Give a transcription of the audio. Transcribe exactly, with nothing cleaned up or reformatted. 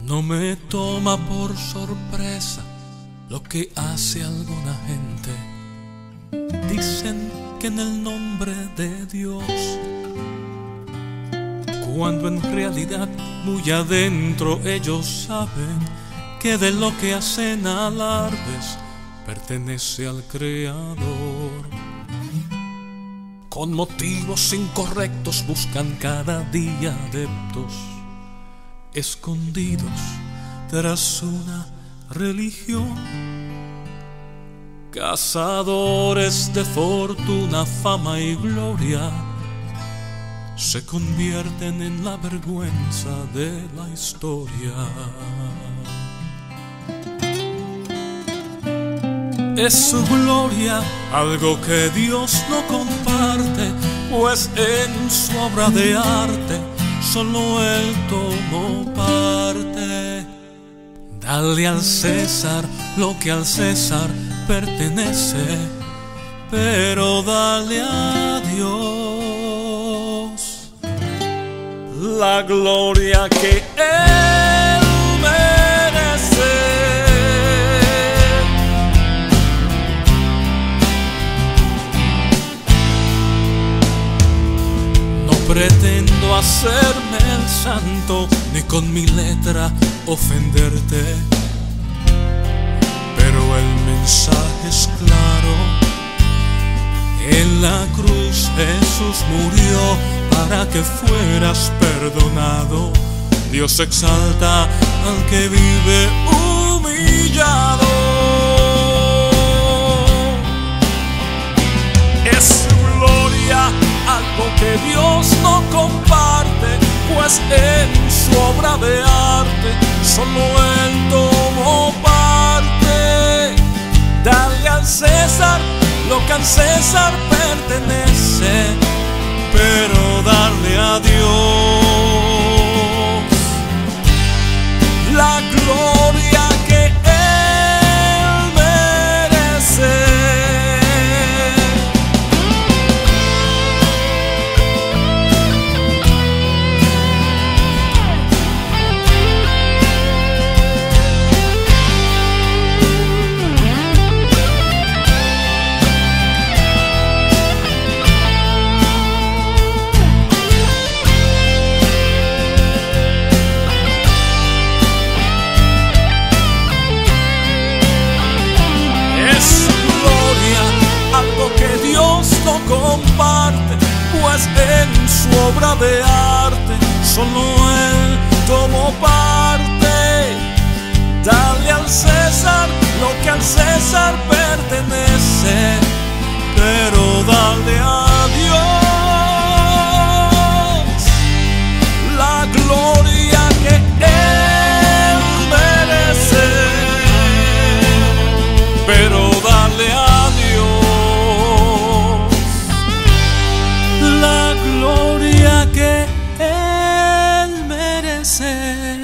No me toma por sorpresa lo que hace alguna gente. Dicen que en el nombre de Dios, cuando en realidad muy adentro ellos saben que de lo que hacen alardes pertenece al Creador. Con motivos incorrectos buscan cada día adeptos escondidos tras una religión, cazadores de fortuna, fama y gloria, se convierten en la vergüenza de la historia. Es su gloria algo que Dios no comparte, pues en su obra de arte solo Él tomó parte. Dale al César lo que al César pertenece, pero dale a Dios la gloria que Él merece. No pretendo hacerme el santo, ni con mi letra ofenderte, pero el mensaje es claro. En la cruz Jesús murió para que fueras perdonado. Dios exalta al que vive humillado. Es su gloria algo que Dios no comparte, pues en su obra de arte solo Él tomó parte. Dale al César lo que al César pertenece, pero darle a Dios la gloria que Él merece. Comparte, pues en su obra de arte solo Él tomó parte. Dale al César lo que al César pertenece, pero dale a Dios la gloria que Él merece, pero dale a que Él merece.